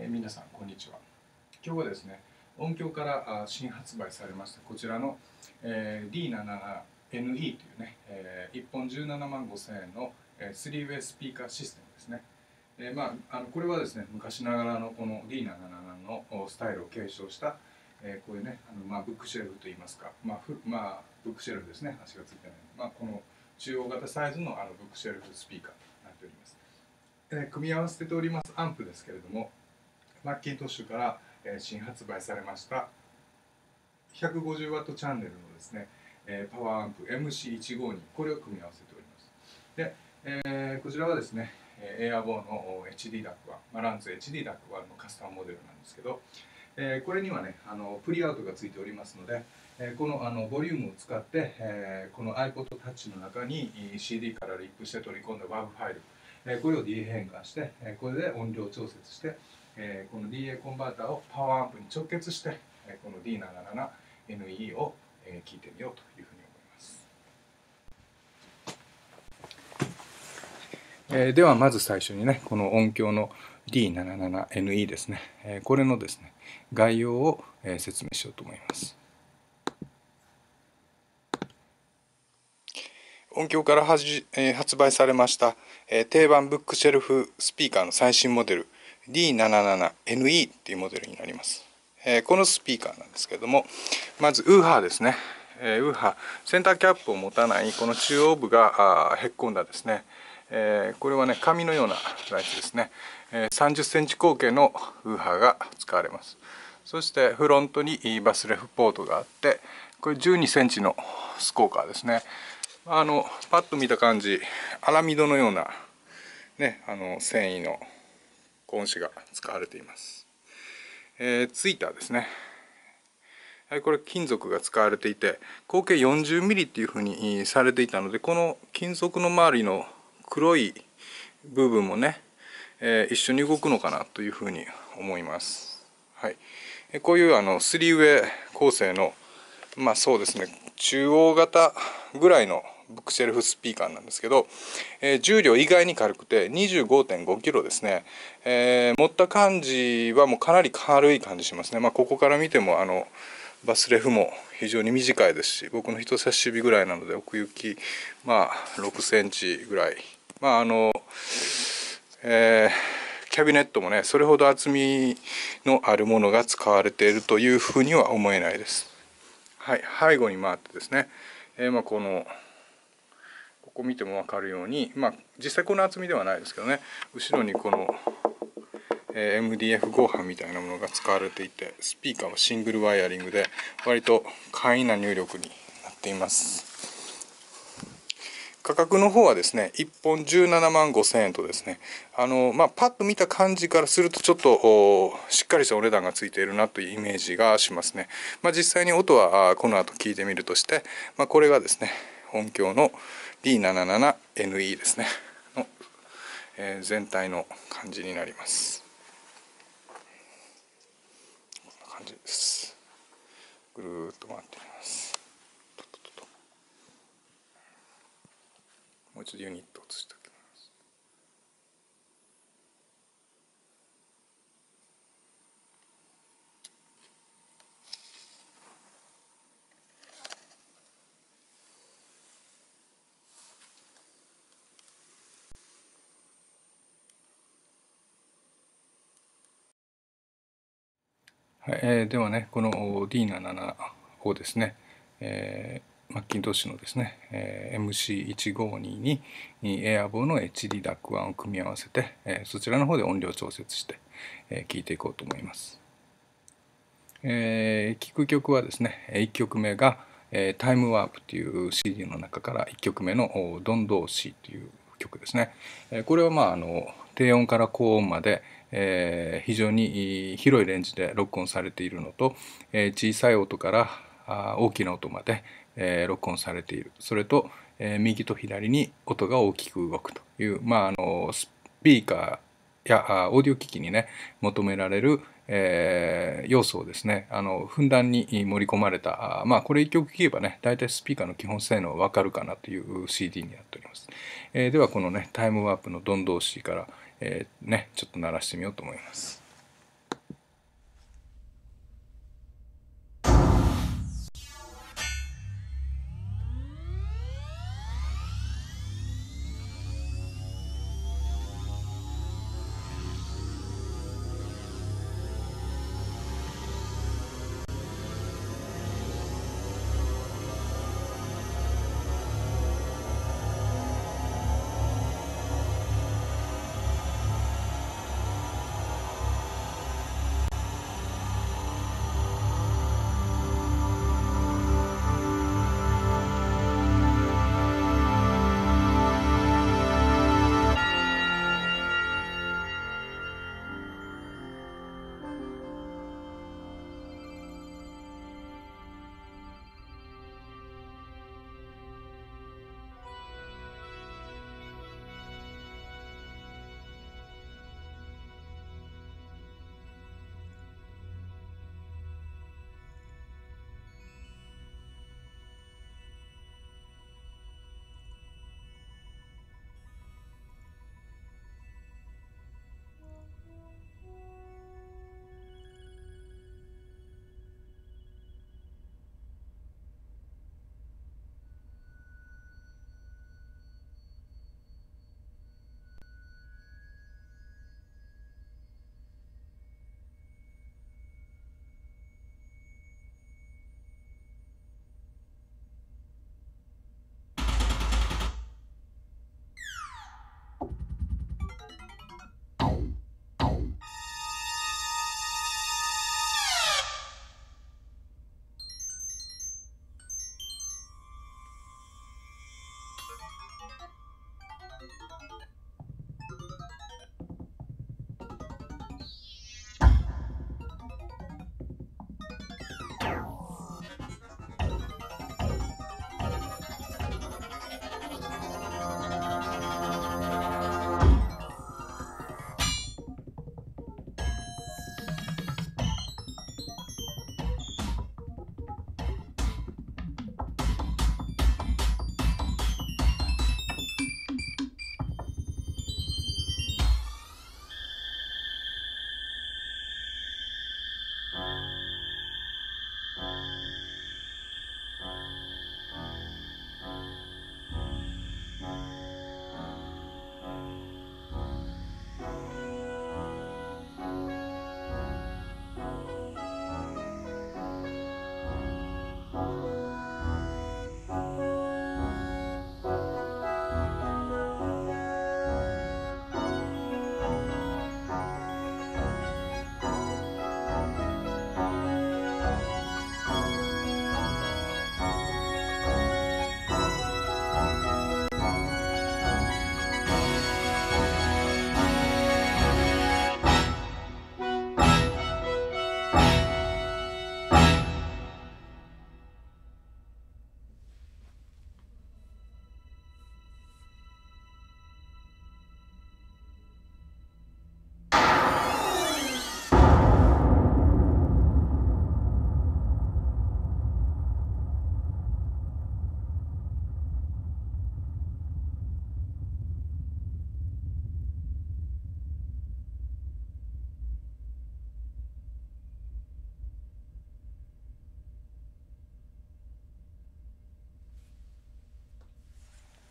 皆さんこんにちは。今日はですね、音響から新発売されましたこちらの D77NE というね、1本17万5000円の 3-way スピーカーシステムですね。これはですね、昔ながらのこの D77 のスタイルを継承した、こういうね、ブックシェルフといいますか、ブックシェルフですね、足がついてない、この中央型サイズのブックシェルフスピーカーとなっております。組み合わせておりますアンプですけれども、マッキントッシュから新発売されました 150W チャンネルのですね、パワーアンプ MC152、これを組み合わせております。で、こちらはですね、エアボーの HD-DAC1、ランズ HD-DAC1 のカスタムモデルなんですけど、これにはね、プリアウトがついておりますので、このボリュームを使って、この iPod Touch の中に CD からリップして取り込んだ WAV ファイル、これを DA 変換して、これで音量調節して、この DA コンバーターをパワーアンプに直結して、この D77NE を聞いてみようというふうに思います。ではまず最初にね、この音響の D77NE ですね、これのですね、概要を説明しようと思います。音響から発売されました定番ブックシェルフスピーカーの最新モデル D77NE っていうモデルになります。このスピーカーなんですけれども、まずウーハーですね。ウーハー、センターキャップを持たないこの中央部がへっこんだですね。これはね、紙のようなライトですね。30センチ口径のウーハーが使われます。そしてフロントにバスレフポートがあって、これ12センチのスコーカーですね。パッと見た感じ、アラミドのような、ね、繊維のコ子が使われています。ツイーターですね。これ金属が使われていて、口径40ミリっていうふうにされていたので、この金属の周りの黒い部分もね、一緒に動くのかなというふうに思います。はい、こういう3-way 構成のそうですね、中央型ぐらいのブックシェルフスピーカーなんですけど、重量意外に軽くて 25.5 キロですね。持った感じはもうかなり軽い感じしますね。ここから見てもバスレフも非常に短いですし、僕の人差し指ぐらいなので奥行き6センチぐらい、キャビネットもねそれほど厚みのあるものが使われているというふうには思えないです。はい、背後に回ってですね、ここ見ても分かるように、実際この厚みではないですけどね、後ろにこの、MDF 合板みたいなものが使われていて、スピーカーはシングルワイヤリングで割と簡易な入力になっています。価格の方はですね、1本17万5000円とですね、パッと見た感じからするとちょっとしっかりしたお値段がついているなというイメージがしますね。実際に音はこの後聞いてみるとして、これがですね、音響の D77NE ですね、の、全体の感じになります。こんな感じです。ぐるーっと回っています。もう一度ユニットを映しておきます。はい、ではね、この D77 をですね、マッキントッシュのですね、MC152 にエアボーの HD-DAC1 を組み合わせて、そちらの方で音量調節して、聴いていこうと思います。聴く曲はですね、1曲目がタイムワープという CD の中から1曲目のドンドーシーという曲ですね。これは低音から高音まで非常に広いレンジで録音されているのと、小さい音から大きな音まで録音されている。それと右と左に音が大きく動くという、スピーカーやオーディオ機器にね求められる要素をですねふんだんに盛り込まれたこれ1曲聴けばね大体スピーカーの基本性能わかるかなという CD になっております。ではこのねタイムワープのドンドーシーからちょっと鳴らしてみようと思います。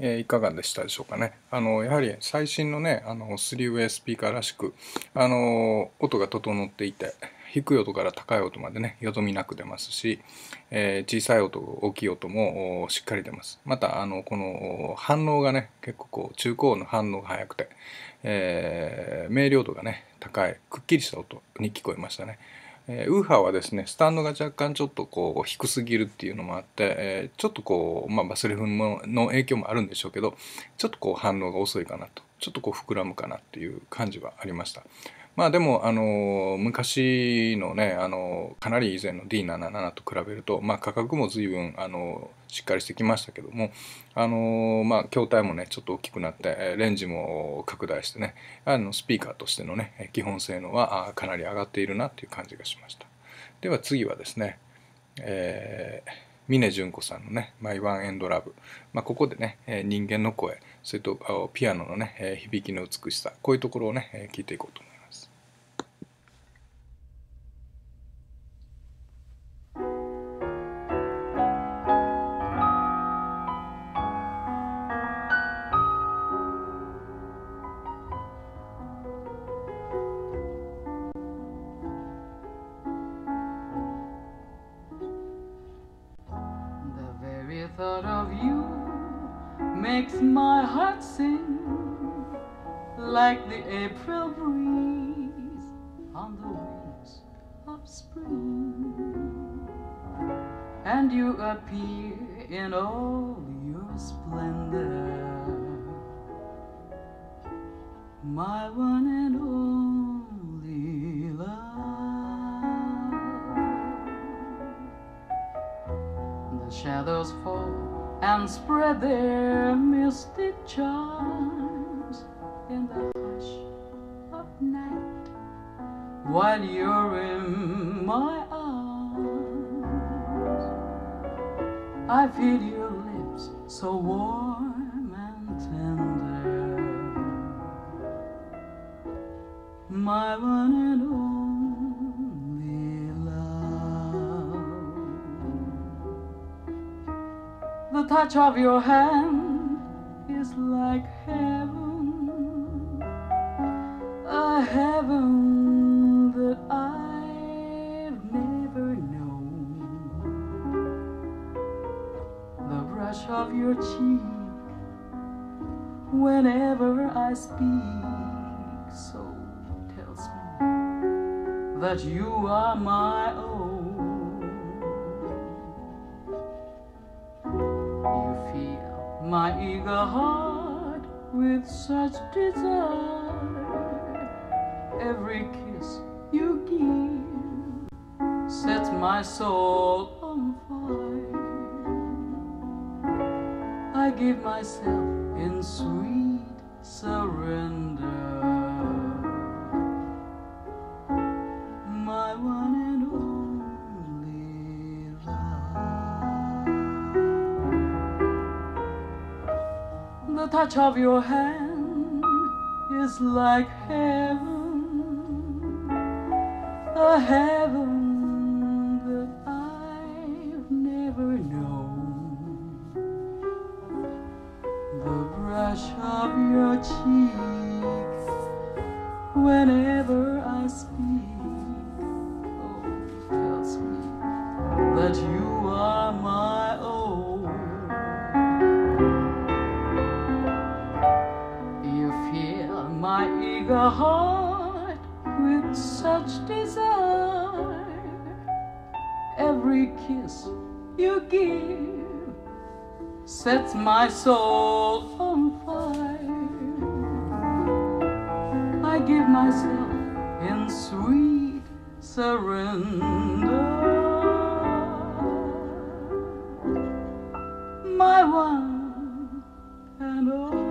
いかがでしたでしょうかね。やはり最新のね、3-wayスピーカーらしく、音が整っていて、低い音から高い音までね、よどみなく出ますし、小さい音、大きい音もしっかり出ます。また、この反応がね、結構こう、中高音の反応が速くて、明瞭度がね、高い、くっきりした音に聞こえましたね。ウーハーはですね、スタンドが若干ちょっとこう低すぎるっていうのもあって、ちょっとこう、バスレフの影響もあるんでしょうけど、ちょっとこう反応が遅いかなと、ちょっとこう膨らむかなっていう感じはありました。でも昔のねかなり以前の D77 と比べると、価格も随分しっかりしてきましたけども筐体もねちょっと大きくなってレンジも拡大してねスピーカーとしてのね基本性能はかなり上がっているなっていう感じがしました。では次はですね、峰純子さんのね「マイ・ワン・エンド・ラブ」ここでね人間の声、それとピアノのね響きの美しさ、こういうところをね聞いていこうと思います。 The very thought of you makes my heart sing like the April breeze on the wings of spring. And you appear in all your splendor, my one and only love. The shadows fall and spread their mystic charms in the hush of night while you're in my arms. I feel your lips so warm and tender, my one and only love. The touch of your hand is like heaven, a heaven that I've never known. The brush of your cheek whenever I speak so tells me that you are my own. You fill my eager heart with such desire. Every kiss you give sets my soul on fire. I give myself in sweet surrender, my one and only love. The touch of your hand is like heaven, a heaven that I've never known. The brush of your cheek whenever I speak, oh, tells me that you are my own. You fill my eager heart with such desire. Every kiss you give sets my soul on fire. I give myself in sweet surrender, my one and only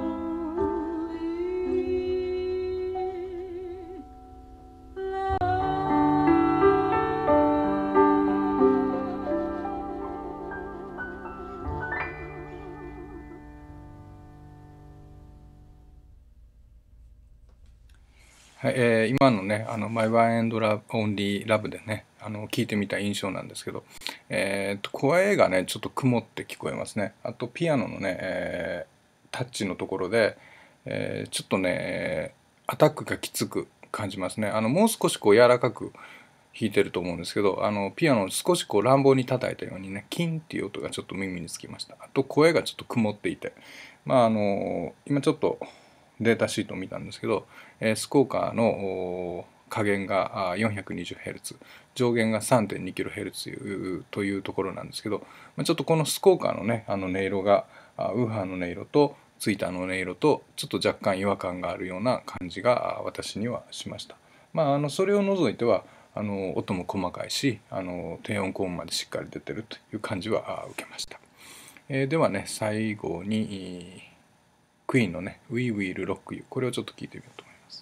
はい、今のね、マイ・ワン・エンド・ラブ・オンリー・ラブでね、聞いてみた印象なんですけど、声がね、ちょっと曇って聞こえますね。あと、ピアノのね、 タッチのところで、ちょっとねアタックがきつく感じますね。もう少しこう柔らかく弾いてると思うんですけど、ピアノを少しこう乱暴に叩いたようにね、キンっていう音がちょっと耳につきました。あと声がちょっと曇っていて、今ちょっとデータシートを見たんですけど、スコーカーの下限が 420Hz、 上限が 3.2kHz というところなんですけど、ちょっとこのスコーカーのね音色がウーハーの音色とツイターの音色とちょっと若干違和感があるような感じが私にはしました。それを除いては音も細かいし低音高音までしっかり出てるという感じは受けました。ではね最後にクイーンのね「We Will Rock You」、これをちょっと聞いてみようと思います。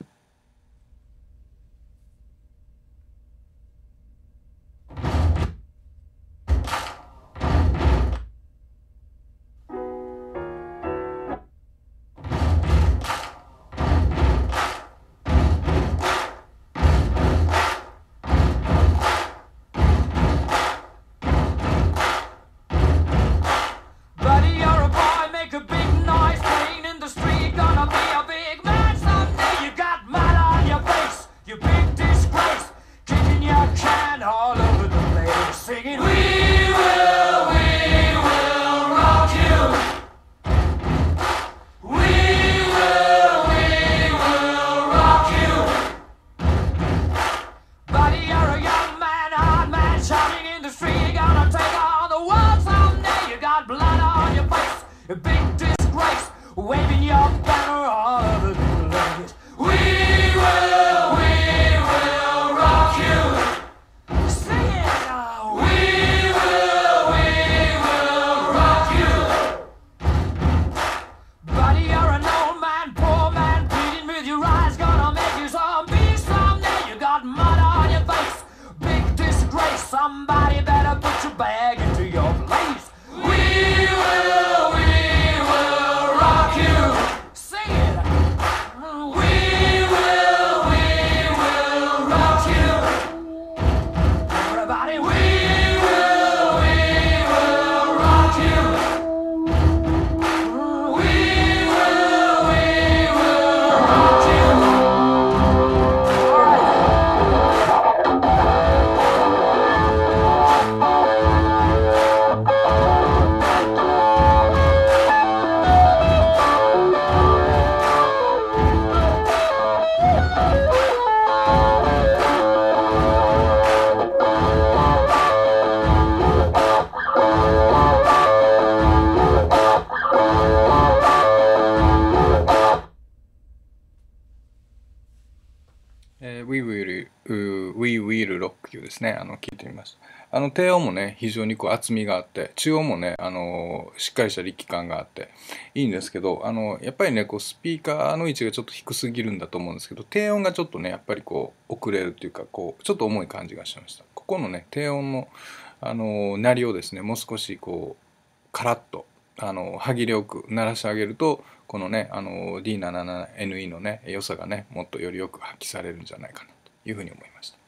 Buddy, you're a boy, make a big noise, playing in the street, gonna be a big man someday. You got mud on your face, you big disgrace, kicking your can all over the place, singing, we will rock you. We will rock you. Buddy, you're a young man, hard man, shouting in the street, gonna take on the world someday. You got blood on your face, a big disgrace, waving your banner all over the place. We will rock you. Sing it now. We will rock you. Buddy, you're an old man, poor man, pleading with your eyes, gonna make you zombie someday. You got mud on your face, big disgrace. Somebody better put your bag into your place. We will rock you. Sing it. We will rock you. Everybody, we will rock you. We will rock you. All right. We Will Rock You ですね。聞いてみます。低音もね非常にこう厚みがあって、中音もねしっかりした力感があっていいんですけど、やっぱりねこうスピーカーの位置がちょっと低すぎるんだと思うんですけど、低音がちょっとねやっぱりこう遅れるっていうか、こうちょっと重い感じがしました。ここのね低音の鳴りをですねもう少しこうカラッと歯切れよく鳴らしてあげると、このねD77NE のね良さがねもっとよりよく発揮されるんじゃないかなというふうに思いました。